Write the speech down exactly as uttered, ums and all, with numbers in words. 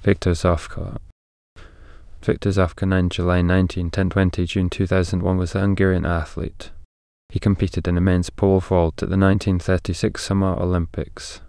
Viktor Zsuffka. Viktor Zsuffka, nine July nineteen, ten twenty June two thousand one, was a Hungarian athlete. He competed in the men's pole vault at the nineteen thirty-six Summer Olympics.